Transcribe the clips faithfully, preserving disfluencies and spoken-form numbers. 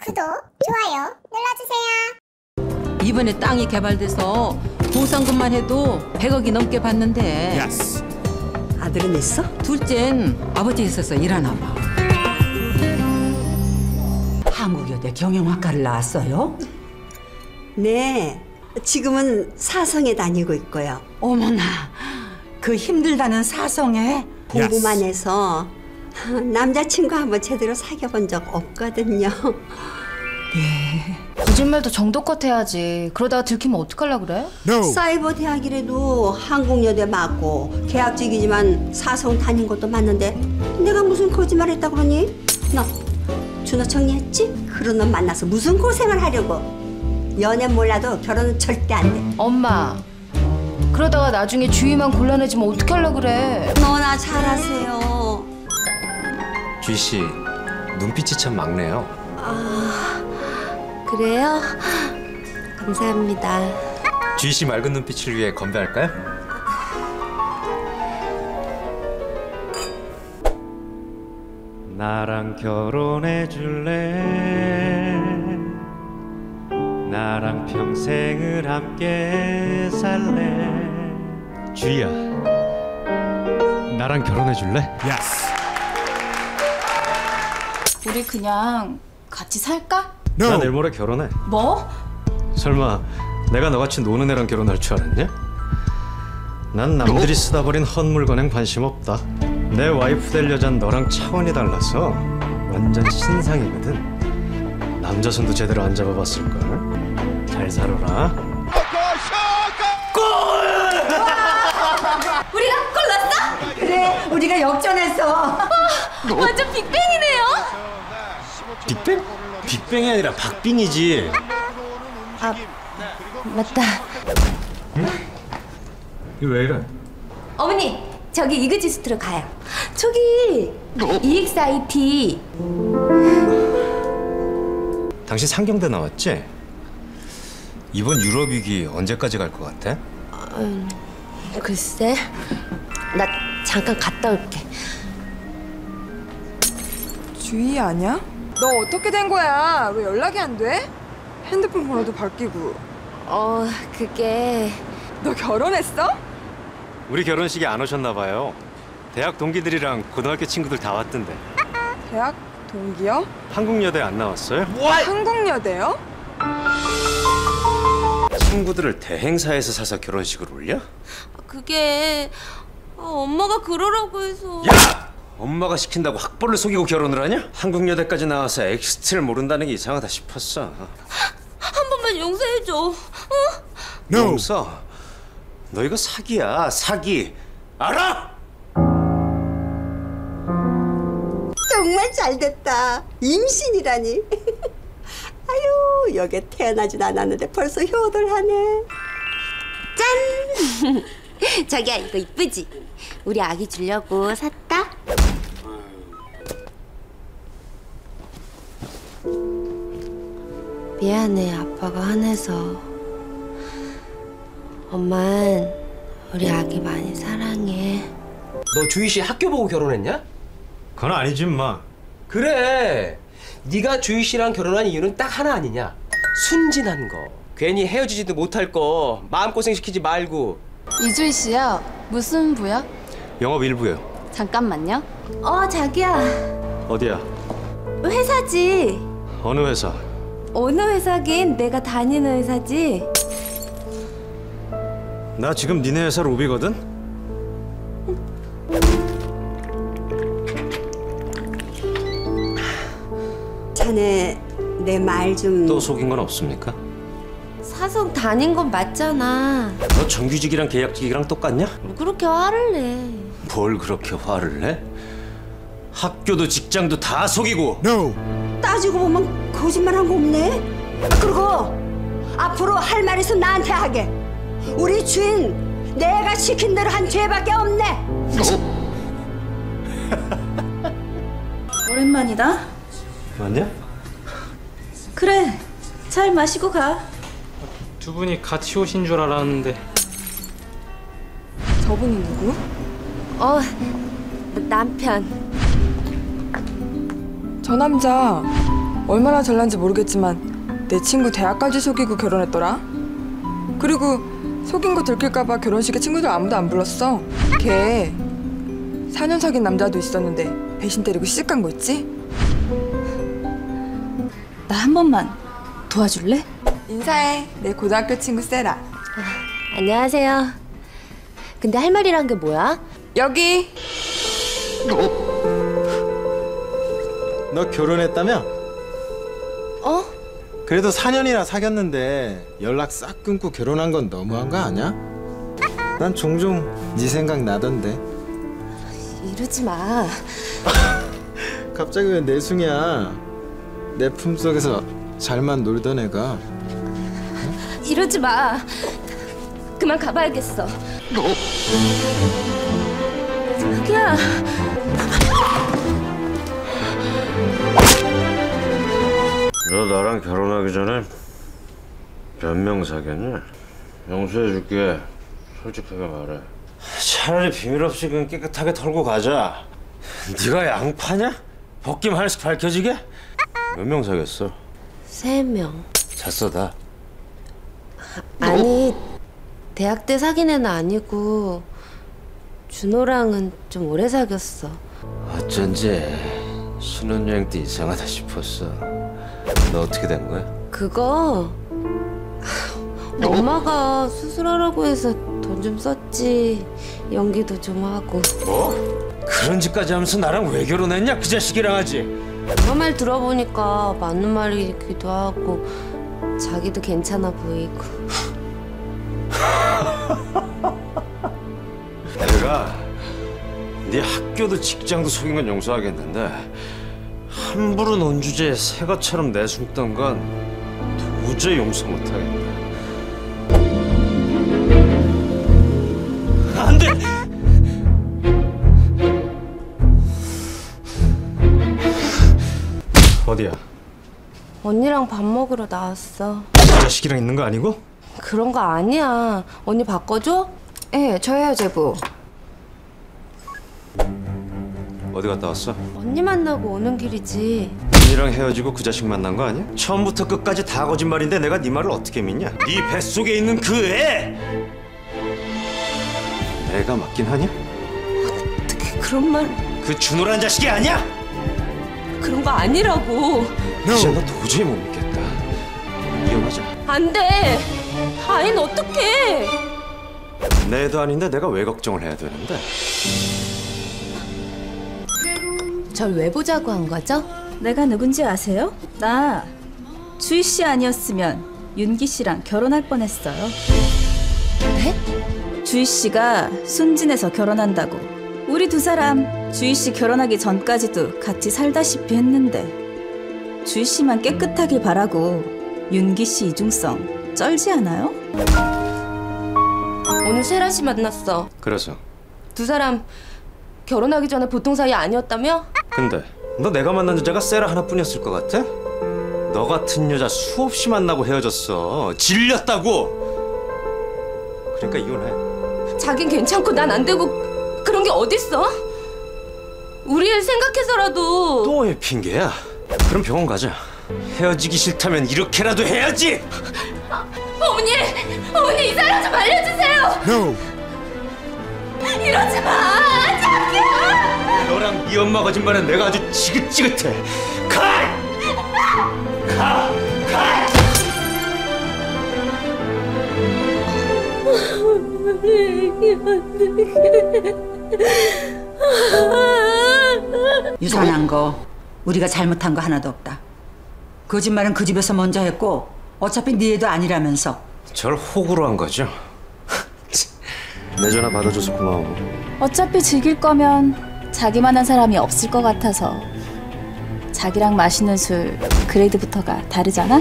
구독, 좋아요 눌러주세요. 이번에 땅이 개발돼서 보상금만 해도 백억이 넘게 받는데 예스. 아들은 있어? 둘째는 아버지 있어서 일하나 봐. 한국여대 경영학과를 나왔어요? 네, 지금은 사성에 다니고 있고요. 어머나, 그 힘들다는 사성에? 공부만 해서 남자친구 한번 제대로 사귀어본 적 없거든요. 거짓말도 정도껏 해야지. 그러다가 들키면 어떡하려고 그래? No. 사이버 대학이라도 한국여대 맞고 계약직이지만 사성 다닌 것도 맞는데 내가 무슨 거짓말 했다 그러니? 너 준호 정리했지? 그런 놈 만나서 무슨 고생을 하려고. 연애 몰라도 결혼은 절대 안 돼. 엄마, 그러다가 나중에 주위만 곤란해지면 어떡하려고 그래? 너나 잘하세요. 주희 씨, 눈빛이 참 막네요. 아, 그래요? 감사합니다. 주희 씨 맑은 눈빛을 위해 건배할까요? 나랑 결혼해 줄래? 나랑 평생을 함께 살래? 주희야, 나랑 결혼해 줄래? 예스. 우리 그냥 같이 살까? No. 나 내일 모레 결혼해. 뭐? 설마 내가 너같이 노는 애랑 결혼할 줄 알았냐? 난 남들이 쓰다 버린 헛물건엔 관심 없다. 내 와이프 될 여잔 너랑 차원이 달라서 완전 신상이거든. 남자 손도 제대로 안 잡아봤을걸. 잘 살아라. 우리가 골 났어? 그래, 우리가 역전했어. 완전 빅뱅이네요. 빅뱅? 빅뱅이 아니라 박빙이지. 아, 맞다. 이거 왜 이래? 어머니, 저기 이그지스트로 가요. 저기 이엑스아이티. 당신 상경대 나왔지? 이번 유럽 위기 언제까지 갈 것 같아? 음, 글쎄, 나 잠깐 갔다 올게. 주희 아니야? 너 어떻게 된 거야? 왜 연락이 안 돼? 핸드폰 번호도 바뀌고. 어, 그게... 너 결혼했어? 우리 결혼식에 안 오셨나 봐요. 대학 동기들이랑 고등학교 친구들 다 왔던데. 대학 동기요? 한국여대 안 나왔어요? 한국여대요? 친구들을 대행사에서 사서 결혼식을 올려? 그게... 아, 엄마가 그러라고 해서... 야! 엄마가 시킨다고 학벌을 속이고 결혼을 하냐? 한국여대까지 나와서 엑스티를 모른다는 게 이상하다 싶었어. 한 번만 용서해줘. 어? No. 용서? 너 이거 사기야, 사기. 알아? 정말 잘됐다. 임신이라니. 아유, 여기에 태어나진 않았는데 벌써 효도하네. 짠! 자기야, 이거 이쁘지? 우리 아기 주려고 샀다. 미안해, 아빠가 화내서. 엄만 우리 아기 많이 사랑해. 너 주희 씨 학교 보고 결혼했냐? 그건 아니지 마. 그래. 네가 주희 씨랑 결혼한 이유는 딱 하나 아니냐? 순진한 거. 괜히 헤어지지도 못할 거 마음고생 시키지 말고. 이주희 씨요. 무슨 부요? 영업 일부요. 잠깐만요. 어, 자기야. 어디야? 회사지. 어느 회사? 어느 회사긴 내가 다니는 회사지. 나 지금 니네 회사 로비거든? 자네 내 말 좀... 또 속인 건 없습니까? 사성 다닌 건 맞잖아. 너 정규직이랑 계약직이랑 똑같냐? 뭐 그렇게 화를 내. 뭘 그렇게 화를 내? 학교도 직장도 다 속이고. No. 따지고 보면 거짓말한 거 없네. 그리고 앞으로 할 말 있으면 나한테 하게. 우리 주인 내가 시킨 대로 한 죄밖에 없네. 오랜만이다. 맞냐? 그래. 잘 마시고 가. 두 분이 같이 오신 줄 알았는데. 저분이 누구? 어, 남편. 저 남자 얼마나 잘난지 모르겠지만 내 친구 대학까지 속이고 결혼했더라. 그리고 속인 거 들킬까봐 결혼식에 친구들 아무도 안 불렀어. 걔 사 년 사귄 남자도 있었는데 배신 때리고 시집간 거 있지? 나 한 번만 도와줄래? 인사해. 내 고등학교 친구 세라. 안녕하세요. 근데 할 말이란 게 뭐야? 여기. 너 결혼했다며? 어? 그래도 사 년이나 사귀었는데 연락 싹 끊고 결혼한 건 너무한 거 아니야? 난 종종 네 생각 나던데. 이러지 마. 갑자기 왜 내숭이야? 내 품속에서 잘만 놀던 애가. 이러지 마. 그만 가봐야겠어. 자기야. 너 나랑 결혼하기 전에 몇 명 사귀었냐? 용서해줄게. 솔직하게 말해. 차라리 비밀 없이 그냥 깨끗하게 털고 가자. 네가 양파냐? 벗김 하나씩 밝혀지게? 몇 명 사귀었어? 세 명. 잤어 다? 아니, 대학 때 사귄 애는 아니고 준호랑은 좀 오래 사귀었어. 어쩐지 신혼여행 때 이상하다 싶었어. 너 어떻게 된 거야? 그거 엄마가 수술하라고 해서 돈 좀 썼지. 연기도 좀 하고. 뭐? 그런 짓까지 하면서 나랑 왜 결혼했냐? 그 자식이랑 하지. 엄마 말 들어보니까 맞는 말이기도 하고 자기도 괜찮아 보이고. 내가 네 학교도 직장도 속인 건 용서하겠는데 함부로 논 주제에 새 것처럼 내숭던 건 도저히 용서 못하겠다. 안 돼! 어디야? 언니랑 밥 먹으러 나왔어. 그 자식이랑 있는 거 아니고? 그런 거 아니야. 언니 바꿔줘? 예, 저예요, 제부. 어디 갔다 왔어? 언니 만나고 오는 길이지. 언니랑 헤어지고 그 자식 만난 거 아니야? 처음부터 끝까지 다 거짓말인데 내가 네 말을 어떻게 믿냐? 네 뱃속에 있는 그 애! 내가 맞긴 하냐? 어떻게 그런 말... 그 준호란 자식이 아니야? 그런 거 아니라고. 이제 너 도저히 못 믿겠다. 이혼하자. 안 돼. 아이는 어떡해. 내 애도 아닌데 내가 왜 걱정을 해야 되는데? 절 왜 보자고 한 거죠? 내가 누군지 아세요? 나 주희 씨 아니었으면 윤기 씨랑 결혼할 뻔했어요. 네? 주희 씨가 순진해서 결혼한다고. 우리 두 사람 주희 씨 결혼하기 전까지도 같이 살다시피 했는데 주희 씨만 깨끗하길 바라고 윤기 씨 이중성 쩔지 않아요? 오늘 세라 씨 만났어. 그래서? 두 사람 결혼하기 전에 보통 사이 아니었다며? 근데 너 내가 만난 여자가 세라 하나뿐이었을 것 같아? 너 같은 여자 수없이 만나고 헤어졌어. 질렸다고. 그러니까 이혼해. 자긴 괜찮고 난 안 되고 그런 게 어딨어? 우리 애 생각해서라도. 또 왜 핑계야? 그럼 병원 가자. 헤어지기 싫다면 이렇게라도 해야지. 아, 어머니! 어머니 이 사람 좀 알려주세요. No. 이러지 마! 자기야! 너랑 네 엄마 거짓말은 내가 아주 지긋지긋해. 가! 가! 가! 유산한 거 우리가 잘못한 거 하나도 없다. 거짓말은 그 집에서 먼저 했고 어차피 네 애도 아니라면서. 절 호구로 한 거죠? 내 전화 받아줘서 고마워. 어차피 즐길 거면 자기만한 사람이 없을 것 같아서. 자기랑 마시는 술 그레이드부터가 다르잖아?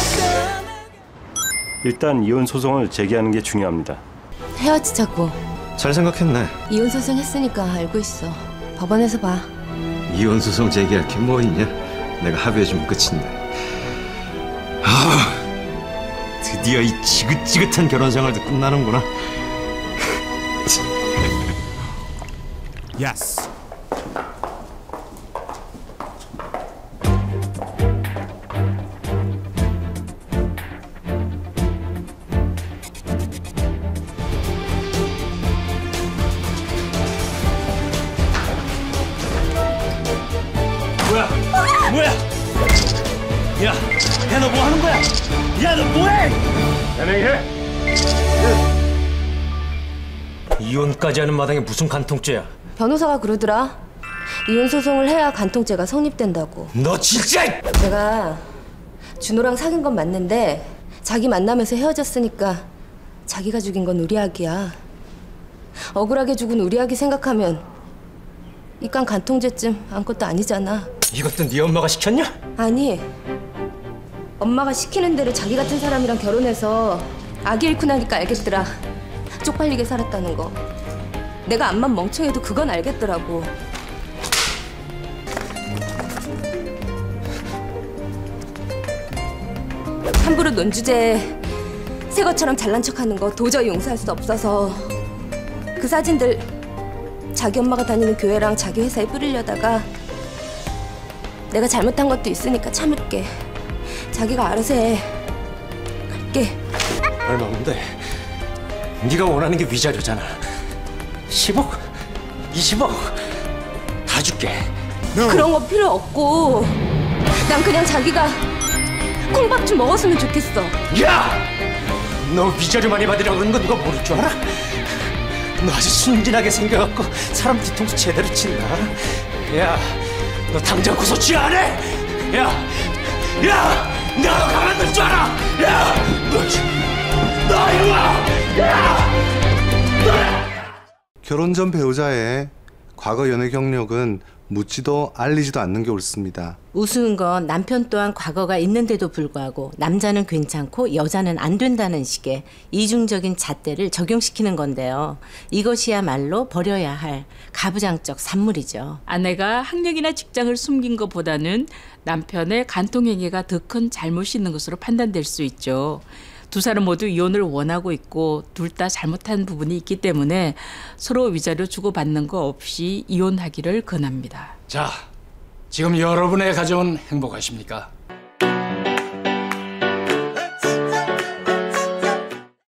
일단 이혼 소송을 제기하는 게 중요합니다. 헤어지자고. 잘 생각했네. 이혼 소송 했으니까 알고 있어. 법원에서 봐. 이혼 소송 제기할 게 뭐 있냐? 내가 합의해주면 끝인데. 아, 드디어 이 지긋지긋한 결혼 생활도 끝나는구나. Yes. 뭐야? 뭐야? 야, 야 너 뭐 하는 거야? 야 너 뭐해? 연행해. 이혼까지 하는 마당에 무슨 간통죄야? 변호사가 그러더라. 이혼 소송을 해야 간통죄가 성립된다고. 너 진짜! 내가 준호랑 사귄 건 맞는데 자기 만나면서 헤어졌으니까 자기가 죽인 건 우리 아기야. 억울하게 죽은 우리 아기 생각하면 이깟 간통죄쯤 아무것도 아니잖아. 이것도 네 엄마가 시켰냐? 아니, 엄마가 시키는 대로 자기 같은 사람이랑 결혼해서 아기 잃고 나니까 알겠더라. 쪽팔리게 살았다는 거. 내가 암만 멍청해도 그건 알겠더라고. 함부로 논주제에 새 것처럼 잘난 척하는 거 도저히 용서할 수 없어서 그 사진들 자기 엄마가 다니는 교회랑 자기 회사에 뿌리려다가 내가 잘못한 것도 있으니까 참을게. 자기가 알아서 해. 갈게. 얼마인데? 네가 원하는 게 위자료잖아. 십억? 이십억? 다 줄게. 그런 거 필요 없고 난 그냥 자기가 콩밥 좀 먹었으면 좋겠어. 야! 너 위자료 많이 받으려고 그런 거 누가 모를 줄 알아? 너 아주 순진하게 생겨갖고 사람 뒤통수 제대로 친다. 야, 너 당장 고소치 안 해? 야! 야! 나 너 가만둘 줄 알아? 야! 너, 너 이리 와! 야! 결혼 전 배우자의 과거 연애 경력은 묻지도 알리지도 않는 게 옳습니다. 우스운 건 남편 또한 과거가 있는데도 불구하고 남자는 괜찮고 여자는 안 된다는 식의 이중적인 잣대를 적용시키는 건데요. 이것이야말로 버려야 할 가부장적 산물이죠. 아내가 학력이나 직장을 숨긴 것보다는 남편의 간통행위가 더 큰 잘못이 있는 것으로 판단될 수 있죠. 두 사람 모두 이혼을 원하고 있고 둘 다 잘못한 부분이 있기 때문에 서로 위자료 주고받는 거 없이 이혼하기를 권합니다. 자, 지금 여러분의 가정은 행복하십니까?